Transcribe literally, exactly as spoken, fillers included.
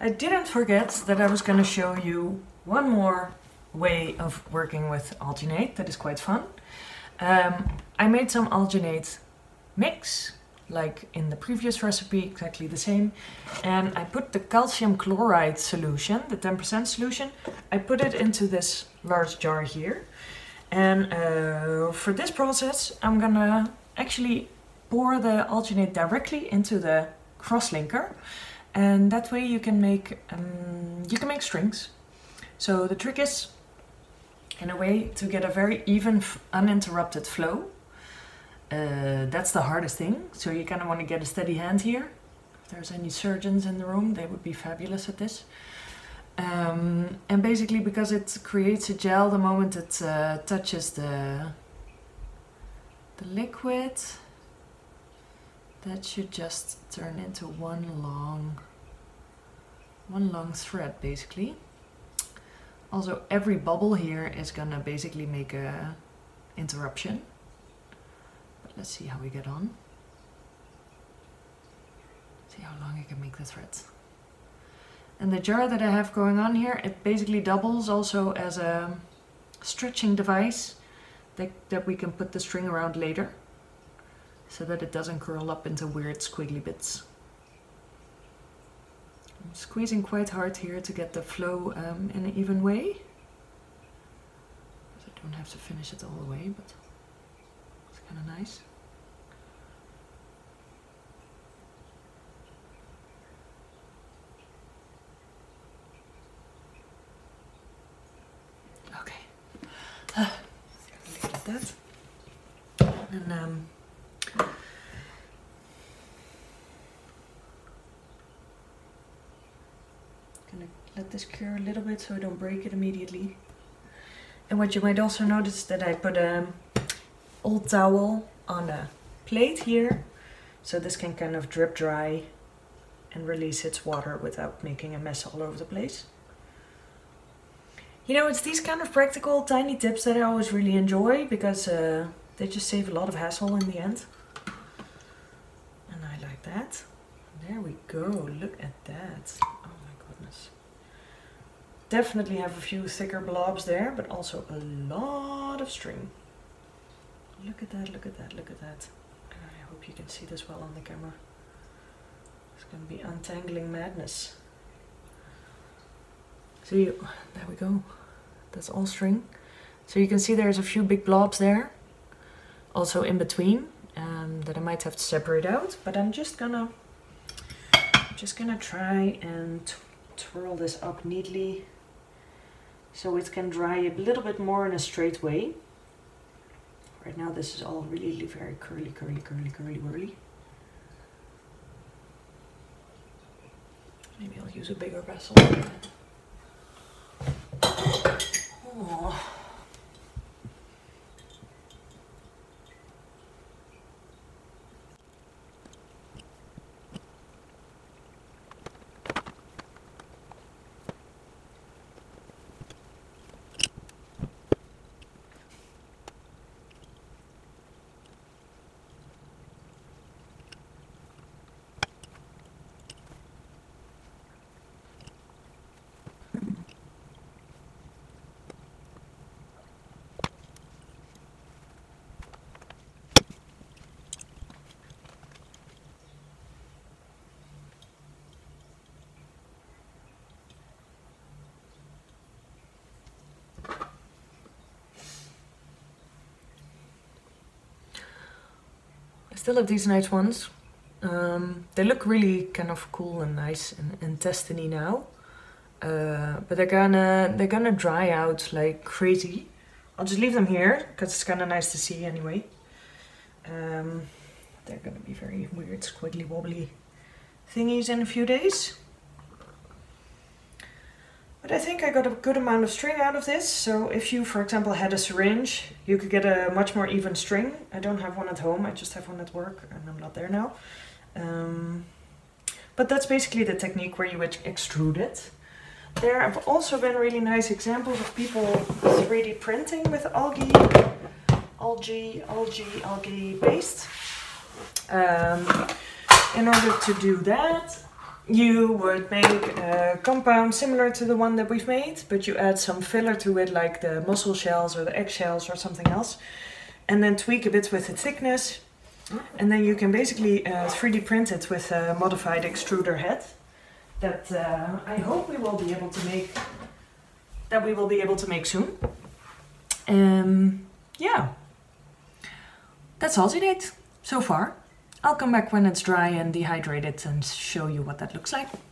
I didn't forget that I was going to show you one more way of working with alginate that is quite fun. Um, I made some alginate mix, like in the previous recipe, exactly the same. And I put the calcium chloride solution, the ten percent solution, I put it into this large jar here. And uh, for this process, I'm gonna actually pour the alginate directly into the crosslinker. And that way you can make um, you can make strings. So the trick is, in a way, to get a very even, uninterrupted flow. Uh, that's the hardest thing. So you kind of want to get a steady hand here. If there's any surgeons in the room, they would be fabulous at this. Um, and basically, because it creates a gel the moment it uh, touches the the liquid, that should just turn into one long, one long thread, basically. Also, every bubble here is gonna basically make a interruption. But let's see how we get on. See how long I can make the threads. And the jar that I have going on here, it basically doubles also as a stretching device that, that we can put the string around later, so that it doesn't curl up into weird squiggly bits. I'm squeezing quite hard here to get the flow um, in an even way. I don't have to finish it all the way, but it's kind of nice. Okay. Uh, leave it at that. And um, gonna let this cure a little bit so I don't break it immediately. And what you might also notice that I put an old towel on a plate here, so this can kind of drip dry and release its water without making a mess all over the place. You know, it's these kind of practical tiny tips that I always really enjoy, because uh, they just save a lot of hassle in the end. And I like that. There we go, look at that. Oh my goodness. Definitely have a few thicker blobs there, but also a lot of string. Look at that, look at that, look at that. I hope you can see this well on the camera. It's going to be untangling madness. See, there we go. That's all string. So you can see there's a few big blobs there, also in between, um, that I might have to separate out. But I'm just gonna, just gonna try and twirl this up neatly, so it can dry a little bit more in a straight way. Right now this is all really very curly, curly, curly, curly, whirly. Maybe I'll use a bigger vessel. Oh. Still have these nice ones. Um, they look really kind of cool and nice and intestine-y now, uh, but they're gonna they're gonna dry out like crazy. I'll just leave them here because it's kind of nice to see anyway. Um, they're gonna be very weird, squiggly wobbly thingies in a few days. But I think I got a good amount of string out of this. So if you, for example, had a syringe, you could get a much more even string. I don't have one at home, I just have one at work and I'm not there now. Um, but that's basically the technique where you would extrude it. There have also been really nice examples of people three D printing with algae, algae, algae, algae paste. Um, in order to do that, you would make a compound similar to the one that we've made, but you add some filler to it, like the mussel shells or the egg shells or something else, and then tweak a bit with the thickness. And then you can basically uh, three D print it with a modified extruder head that uh, I hope we will be able to make, that we will be able to make soon. Um, yeah, that's Alginate so far. I'll come back when it's dry and dehydrated and show you what that looks like.